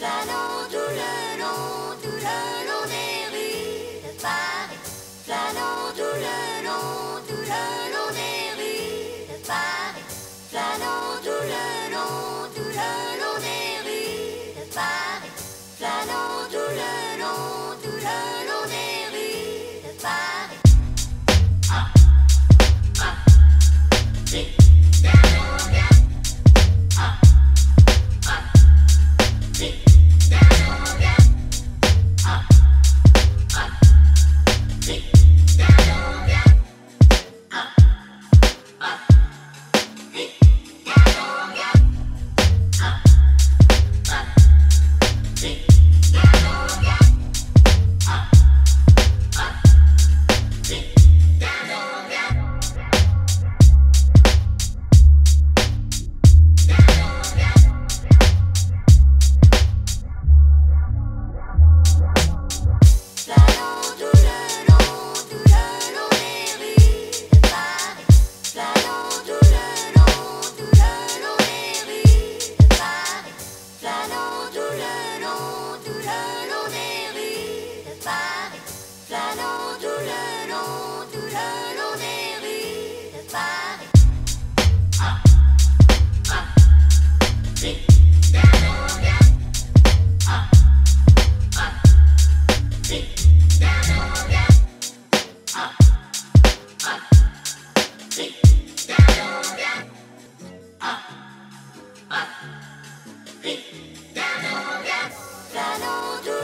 Flânant tout le long des rues de Paris. Flânant tout le long des rues de Paris. Flânant tout le long des rues de Paris. Flânant tout le long des rues de Paris. Flânant tout